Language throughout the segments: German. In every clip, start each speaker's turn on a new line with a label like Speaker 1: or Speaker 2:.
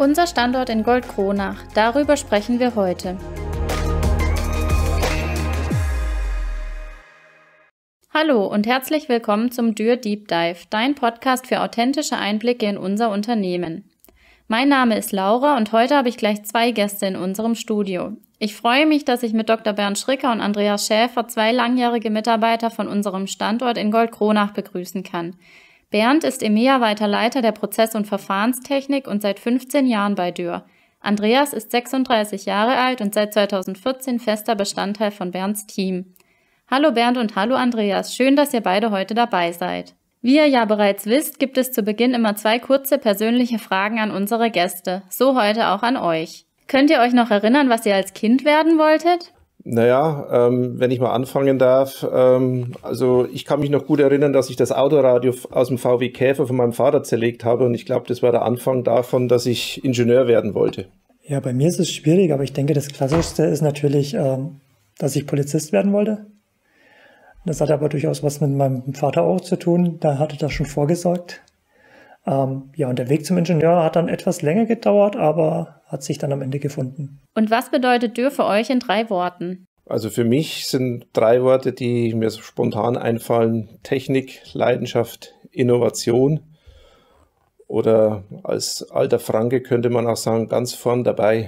Speaker 1: Unser Standort in Goldkronach, darüber sprechen wir heute. Hallo und herzlich willkommen zum Dürr Deep Dive, dein Podcast für authentische Einblicke in unser Unternehmen. Mein Name ist Laura und heute habe ich gleich 2 Gäste in unserem Studio. Ich freue mich, dass ich mit Dr. Bernd Schricker und Andreas Schäfer 2 langjährige Mitarbeiter von unserem Standort in Goldkronach begrüßen kann. Bernd ist EMEA-weiter Leiter der Prozess- und Verfahrenstechnik und seit 15 Jahren bei Dürr. Andreas ist 36 Jahre alt und seit 2014 fester Bestandteil von Bernds Team. Hallo Bernd und hallo Andreas, schön, dass ihr beide heute dabei seid. Wie ihr ja bereits wisst, gibt es zu Beginn immer 2 kurze persönliche Fragen an unsere Gäste, so heute auch an euch. Könnt ihr euch noch erinnern, was ihr als Kind werden wolltet?
Speaker 2: Naja, wenn ich mal anfangen darf, also ich kann mich noch gut erinnern, dass ich das Autoradio aus dem VW Käfer von meinem Vater zerlegt habe und ich glaube, das war der Anfang davon, dass ich Ingenieur werden wollte.
Speaker 3: Ja, bei mir ist es schwierig, aber ich denke, das Klassischste ist natürlich, dass ich Polizist werden wollte. Das hat aber durchaus was mit meinem Vater auch zu tun, da hatte das schon vorgesorgt. Ja, und der Weg zum Ingenieur hat dann etwas länger gedauert, aber hat sich dann am Ende gefunden.
Speaker 1: Und was bedeutet Dürr für euch in 3 Worten?
Speaker 2: Also für mich sind 3 Worte, die mir so spontan einfallen: Technik, Leidenschaft, Innovation. Oder als alter Franke könnte man auch sagen, ganz vorn dabei.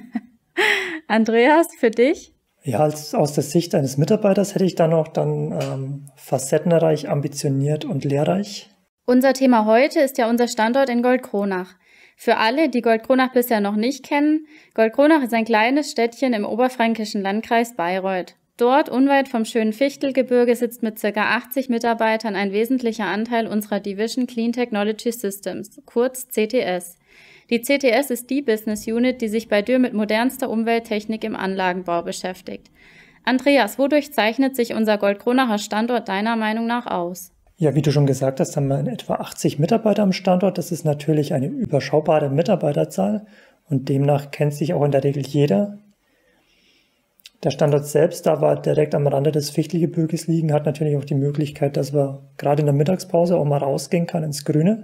Speaker 1: Andreas, für dich?
Speaker 3: Ja, aus der Sicht eines Mitarbeiters hätte ich dann auch facettenreich, ambitioniert und lehrreich.
Speaker 1: Unser Thema heute ist ja unser Standort in Goldkronach. Für alle, die Goldkronach bisher noch nicht kennen, Goldkronach ist ein kleines Städtchen im oberfränkischen Landkreis Bayreuth. Dort, unweit vom schönen Fichtelgebirge, sitzt mit ca. 80 Mitarbeitern ein wesentlicher Anteil unserer Division Clean Technology Systems, kurz CTS. Die CTS ist die Business Unit, die sich bei Dürr mit modernster Umwelttechnik im Anlagenbau beschäftigt. Andreas, wodurch zeichnet sich unser Goldkronacher Standort deiner Meinung nach aus?
Speaker 3: Ja, wie du schon gesagt hast, haben wir in etwa 80 Mitarbeiter am Standort. Das ist natürlich eine überschaubare Mitarbeiterzahl und demnach kennt sich auch in der Regel jeder. Der Standort selbst, da wir direkt am Rande des Fichtelgebirges liegen, hat natürlich auch die Möglichkeit, dass wir gerade in der Mittagspause auch mal rausgehen kann ins Grüne.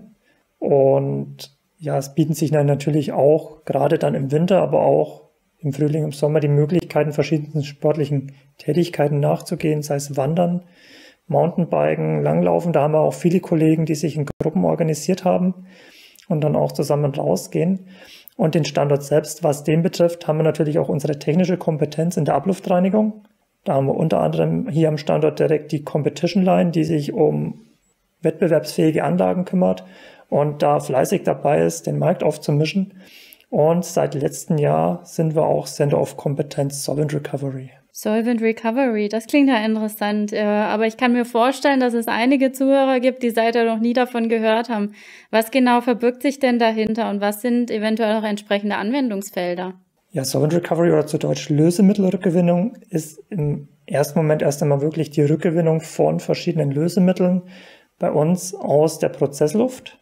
Speaker 3: Und ja, es bieten sich dann natürlich auch, gerade dann im Winter, aber auch im Frühling, im Sommer, die Möglichkeiten, verschiedensten sportlichen Tätigkeiten nachzugehen, sei es Wandern, Mountainbiken, Langlaufen. Da haben wir auch viele Kollegen, die sich in Gruppen organisiert haben und dann auch zusammen rausgehen. Und den Standort selbst, was den betrifft, haben wir natürlich auch unsere technische Kompetenz in der Abluftreinigung. Da haben wir unter anderem hier am Standort direkt die Competition Line, die sich um wettbewerbsfähige Anlagen kümmert und da fleißig dabei ist, den Markt aufzumischen. Und seit letztem Jahr sind wir auch Center of Competence Solvent Recovery.
Speaker 1: Solvent Recovery, das klingt ja interessant, aber ich kann mir vorstellen, dass es einige Zuhörer gibt, die seither noch nie davon gehört haben. Was genau verbirgt sich denn dahinter und was sind eventuell auch entsprechende Anwendungsfelder?
Speaker 3: Ja, Solvent Recovery oder zu Deutsch Lösemittelrückgewinnung ist im ersten Moment erst einmal wirklich die Rückgewinnung von verschiedenen Lösemitteln bei uns aus der Prozessluft,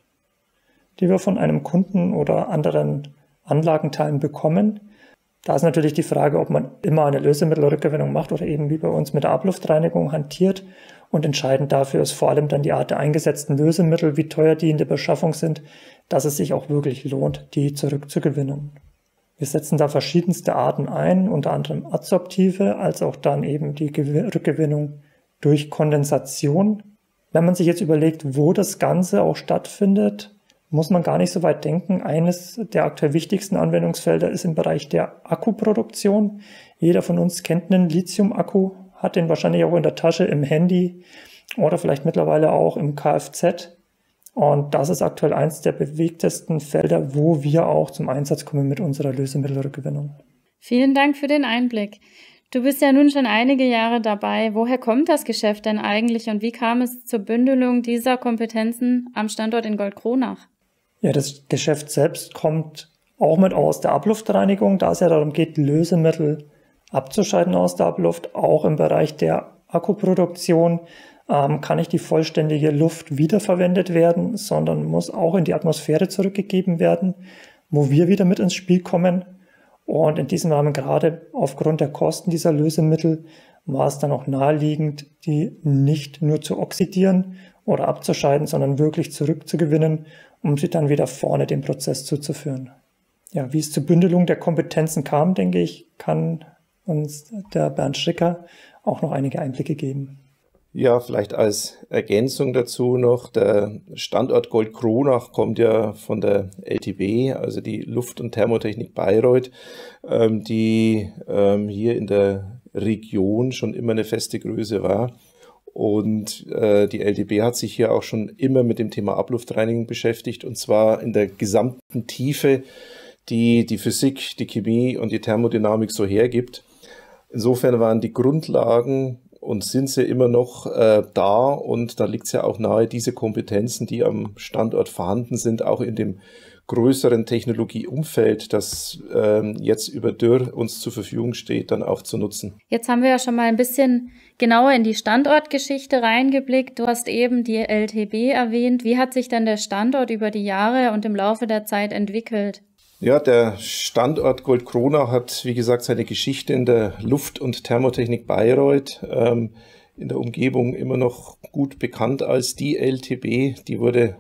Speaker 3: die wir von einem Kunden oder anderen Anlagenteilen bekommen. Da ist natürlich die Frage, ob man immer eine Lösemittelrückgewinnung macht oder eben wie bei uns mit der Abluftreinigung hantiert. Und entscheidend dafür ist vor allem dann die Art der eingesetzten Lösemittel, wie teuer die in der Beschaffung sind, dass es sich auch wirklich lohnt, die zurückzugewinnen. Wir setzen da verschiedenste Arten ein, unter anderem adsorptive, als auch dann eben die Rückgewinnung durch Kondensation. Wenn man sich jetzt überlegt, wo das Ganze auch stattfindet, muss man gar nicht so weit denken. Eines der aktuell wichtigsten Anwendungsfelder ist im Bereich der Akkuproduktion. Jeder von uns kennt einen Lithium-Akku, hat den wahrscheinlich auch in der Tasche, im Handy oder vielleicht mittlerweile auch im Kfz. Und das ist aktuell eins der bewegtesten Felder, wo wir auch zum Einsatz kommen mit unserer Lösemittelrückgewinnung.
Speaker 1: Vielen Dank für den Einblick. Du bist ja nun schon einige Jahre dabei. Woher kommt das Geschäft denn eigentlich und wie kam es zur Bündelung dieser Kompetenzen am Standort in Goldkronach?
Speaker 3: Ja, das Geschäft selbst kommt auch mit aus der Abluftreinigung, da es ja darum geht, Lösemittel abzuscheiden aus der Abluft. Auch im Bereich der Akkuproduktion kann nicht die vollständige Luft wiederverwendet werden, sondern muss auch in die Atmosphäre zurückgegeben werden, wo wir wieder mit ins Spiel kommen. Und in diesem Rahmen, gerade aufgrund der Kosten dieser Lösemittel, war es dann auch naheliegend, die nicht nur zu oxidieren oder abzuscheiden, sondern wirklich zurückzugewinnen, um sie dann wieder vorne dem Prozess zuzuführen. Ja, wie es zur Bündelung der Kompetenzen kam, denke ich, kann uns der Bernd Stricker auch noch einige Einblicke geben.
Speaker 2: Ja, vielleicht als Ergänzung dazu noch, der Standort Goldkronach kommt ja von der LTB, also die Luft- und Thermotechnik Bayreuth, die hier in der Region schon immer eine feste Größe war. Und die LTB hat sich hier auch schon immer mit dem Thema Abluftreinigung beschäftigt, und zwar in der gesamten Tiefe, die die Physik, die Chemie und die Thermodynamik so hergibt. Insofern waren die Grundlagen und sind sie immer noch da, und da liegt es ja auch nahe, diese Kompetenzen, die am Standort vorhanden sind, auch in dem größeren Technologieumfeld, das jetzt über Dürr uns zur Verfügung steht, dann auch zu nutzen.
Speaker 1: Jetzt haben wir ja schon mal ein bisschen genauer in die Standortgeschichte reingeblickt. Du hast eben die LTB erwähnt. Wie hat sich denn der Standort über die Jahre und im Laufe der Zeit entwickelt?
Speaker 2: Ja, der Standort Goldkronach hat, wie gesagt, seine Geschichte in der Luft- und Thermotechnik Bayreuth, in der Umgebung immer noch gut bekannt als die LTB. Die wurde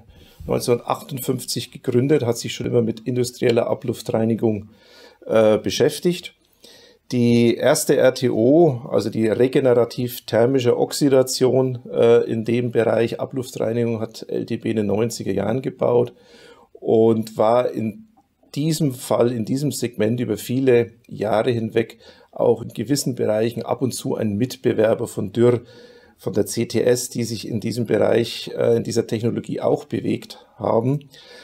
Speaker 2: 1958 gegründet, hat sich schon immer mit industrieller Abluftreinigung beschäftigt. Die erste RTO, also die regenerativ-thermische Oxidation in dem Bereich Abluftreinigung, hat LTB in den 90er Jahren gebaut und war in diesem Fall, in diesem Segment über viele Jahre hinweg auch in gewissen Bereichen ab und zu ein Mitbewerber von Dürr, von der CTS, die sich in diesem Bereich, in dieser Technologie auch bewegt haben.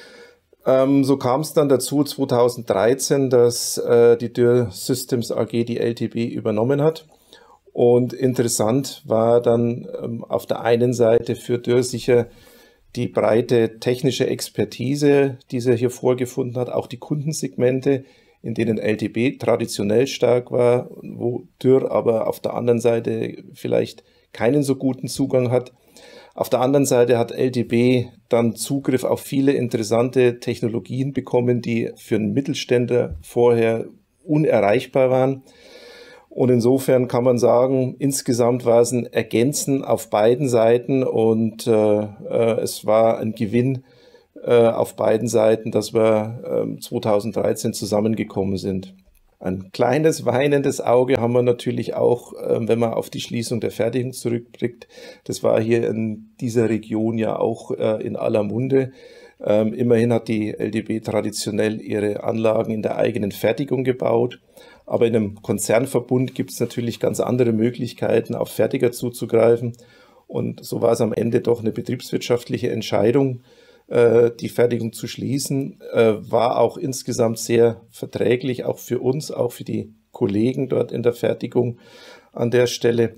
Speaker 2: So kam es dann dazu 2013, dass die Dürr Systems AG die LTB übernommen hat. Und interessant war dann auf der einen Seite für Dürr sicher die breite technische Expertise, die sie hier vorgefunden hat, auch die Kundensegmente, in denen LTB traditionell stark war, wo Dürr aber auf der anderen Seite vielleicht keinen so guten Zugang hat. Auf der anderen Seite hat LTB dann Zugriff auf viele interessante Technologien bekommen, die für einen Mittelständler vorher unerreichbar waren. Und insofern kann man sagen, insgesamt war es ein Ergänzen auf beiden Seiten, und es war ein Gewinn auf beiden Seiten, dass wir 2013 zusammengekommen sind. Ein kleines weinendes Auge haben wir natürlich auch, wenn man auf die Schließung der Fertigung zurückblickt. Das war hier in dieser Region ja auch in aller Munde. Immerhin hat die LTB traditionell ihre Anlagen in der eigenen Fertigung gebaut. Aber in einem Konzernverbund gibt es natürlich ganz andere Möglichkeiten, auf Fertiger zuzugreifen. Und so war es am Ende doch eine betriebswirtschaftliche Entscheidung, die Fertigung zu schließen. War auch insgesamt sehr verträglich, auch für uns, auch für die Kollegen dort in der Fertigung an der Stelle.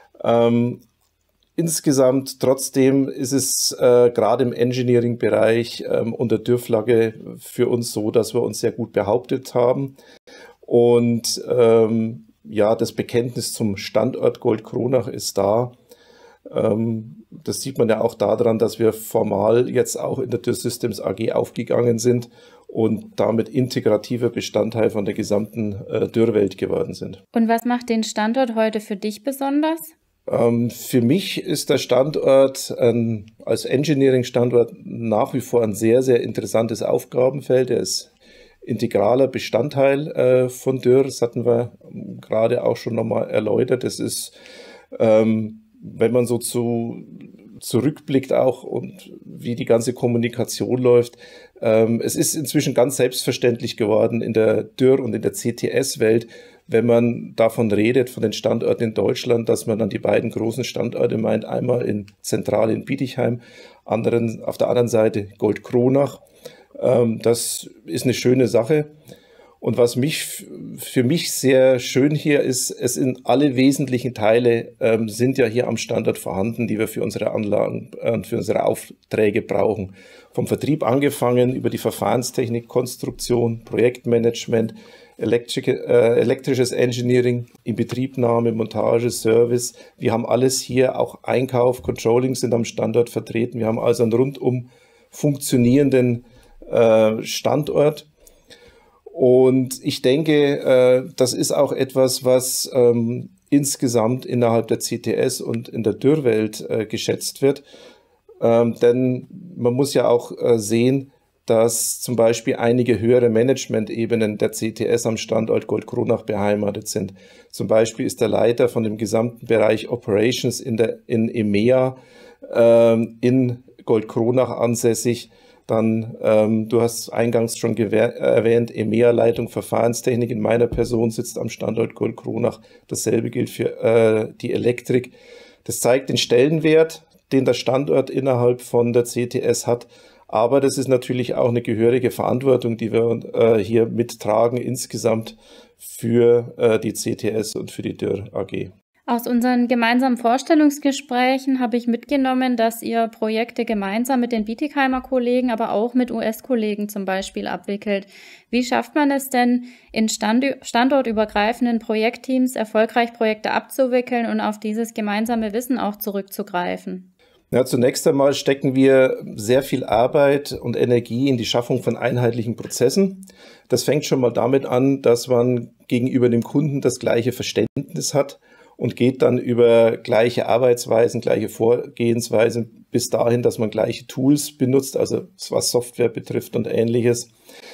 Speaker 2: Insgesamt trotzdem ist es gerade im Engineering-Bereich unter Dürr-Flagge für uns so, dass wir uns sehr gut behauptet haben. Und ja, das Bekenntnis zum Standort Goldkronach ist da. Das sieht man ja auch daran, dass wir formal jetzt auch in der Dürr Systems AG aufgegangen sind und damit integrativer Bestandteil von der gesamten Dürr-Welt geworden sind.
Speaker 1: Und was macht den Standort heute für dich besonders?
Speaker 2: Für mich ist der Standort als Engineering-Standort nach wie vor ein sehr, sehr interessantes Aufgabenfeld. Er ist integraler Bestandteil von Dürr. Das hatten wir gerade auch schon nochmal erläutert. Das ist, wenn man so zurückblickt auch und wie die ganze Kommunikation läuft, es ist inzwischen ganz selbstverständlich geworden in der Dürr- und in der CTS-Welt, wenn man davon redet, von den Standorten in Deutschland, dass man dann die beiden großen Standorte meint, einmal in Zentral in Bietigheim, auf der anderen Seite Goldkronach. Das ist eine schöne Sache. Und was für mich sehr schön hier ist, es sind alle wesentlichen Teile sind ja hier am Standort vorhanden, die wir für unsere Anlagen und für unsere Aufträge brauchen. Vom Vertrieb angefangen über die Verfahrenstechnik, Konstruktion, Projektmanagement, elektrisches Engineering, Inbetriebnahme, Montage, Service. Wir haben alles hier, auch Einkauf, Controlling sind am Standort vertreten. Wir haben also einen rundum funktionierenden Standort. Und ich denke, das ist auch etwas, was insgesamt innerhalb der CTS und in der Dürr-Welt geschätzt wird. Denn man muss ja auch sehen, dass zum Beispiel einige höhere Management-Ebenen der CTS am Standort Goldkronach beheimatet sind. Zum Beispiel ist der Leiter von dem gesamten Bereich Operations in EMEA in Goldkronach ansässig. Dann, du hast eingangs schon erwähnt, EMEA-Leitung Verfahrenstechnik in meiner Person sitzt am Standort Goldkronach. Dasselbe gilt für die Elektrik. Das zeigt den Stellenwert, den der Standort innerhalb von der CTS hat. Aber das ist natürlich auch eine gehörige Verantwortung, die wir hier mittragen insgesamt für die CTS und für die Dürr AG.
Speaker 1: Aus unseren gemeinsamen Vorstellungsgesprächen habe ich mitgenommen, dass ihr Projekte gemeinsam mit den Bietigheimer Kollegen, aber auch mit US-Kollegen zum Beispiel abwickelt. Wie schafft man es denn, in standortübergreifenden Projektteams erfolgreich Projekte abzuwickeln und auf dieses gemeinsame Wissen auch zurückzugreifen?
Speaker 2: Ja, zunächst einmal stecken wir sehr viel Arbeit und Energie in die Schaffung von einheitlichen Prozessen. Das fängt schon mal damit an, dass man gegenüber dem Kunden das gleiche Verständnis hat und geht dann über gleiche Arbeitsweisen, gleiche Vorgehensweisen bis dahin, dass man gleiche Tools benutzt, also was Software betrifft und Ähnliches.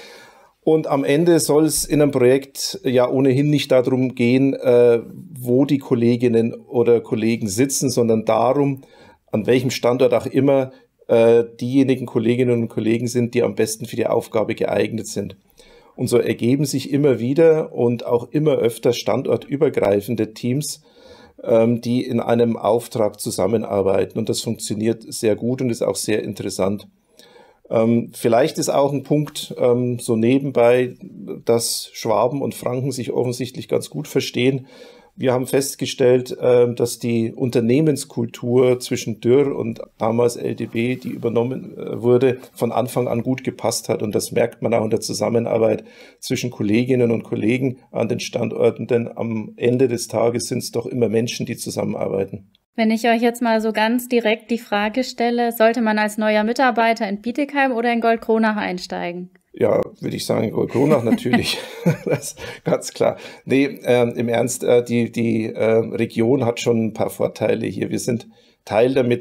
Speaker 2: Und am Ende soll es in einem Projekt ja ohnehin nicht darum gehen, wo die Kolleginnen oder Kollegen sitzen, sondern darum, an welchem Standort auch immer diejenigen Kolleginnen und Kollegen sind, die am besten für die Aufgabe geeignet sind. Und so ergeben sich immer wieder und auch immer öfter standortübergreifende Teams, die in einem Auftrag zusammenarbeiten. Und das funktioniert sehr gut und ist auch sehr interessant. Vielleicht ist auch ein Punkt so nebenbei, dass Schwaben und Franken sich offensichtlich ganz gut verstehen. Wir haben festgestellt, dass die Unternehmenskultur zwischen Dürr und damals LDB, die übernommen wurde, von Anfang an gut gepasst hat. Und das merkt man auch in der Zusammenarbeit zwischen Kolleginnen und Kollegen an den Standorten, denn am Ende des Tages sind es doch immer Menschen, die zusammenarbeiten.
Speaker 1: Wenn ich euch jetzt mal so ganz direkt die Frage stelle, sollte man als neuer Mitarbeiter in Bietigheim oder in Goldkronach einsteigen?
Speaker 2: Ja, würde ich sagen, Goldkronach natürlich, das ist ganz klar. Nee, im Ernst, die Region hat schon ein paar Vorteile hier. Wir sind Teil der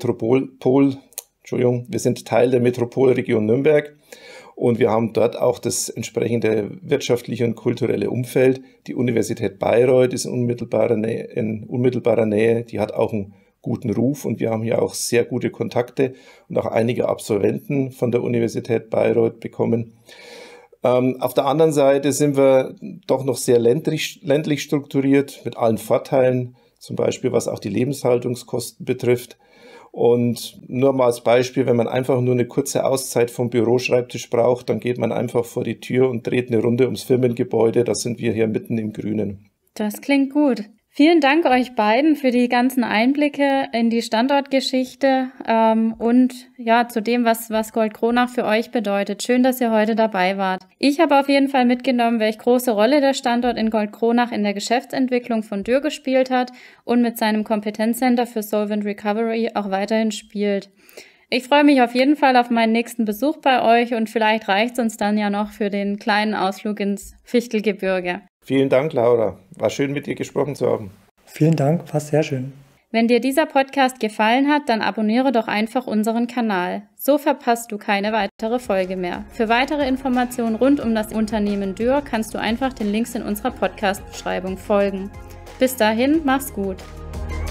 Speaker 2: Metropolregion Nürnberg und wir haben dort auch das entsprechende wirtschaftliche und kulturelle Umfeld. Die Universität Bayreuth ist in unmittelbarer Nähe, die hat auch einen guten Ruf und wir haben hier auch sehr gute Kontakte und auch einige Absolventen von der Universität Bayreuth bekommen. Auf der anderen Seite sind wir doch noch sehr ländlich strukturiert mit allen Vorteilen, zum Beispiel was auch die Lebenshaltungskosten betrifft. Und nur mal als Beispiel, wenn man einfach nur eine kurze Auszeit vom Büroschreibtisch braucht, dann geht man einfach vor die Tür und dreht eine Runde ums Firmengebäude. Da sind wir hier mitten im Grünen.
Speaker 1: Das klingt gut. Vielen Dank euch beiden für die ganzen Einblicke in die Standortgeschichte und ja zu dem, was Goldkronach für euch bedeutet. Schön, dass ihr heute dabei wart. Ich habe auf jeden Fall mitgenommen, welche große Rolle der Standort in Goldkronach in der Geschäftsentwicklung von Dürr gespielt hat und mit seinem Kompetenzcenter für Solvent Recovery auch weiterhin spielt. Ich freue mich auf jeden Fall auf meinen nächsten Besuch bei euch und vielleicht reicht es uns dann ja noch für den kleinen Ausflug ins Fichtelgebirge.
Speaker 2: Vielen Dank, Laura. War schön, mit dir gesprochen zu haben.
Speaker 3: Vielen Dank, war sehr schön.
Speaker 1: Wenn dir dieser Podcast gefallen hat, dann abonniere doch einfach unseren Kanal. So verpasst du keine weitere Folge mehr. Für weitere Informationen rund um das Unternehmen Dürr kannst du einfach den Links in unserer Podcast-Beschreibung folgen. Bis dahin, mach's gut.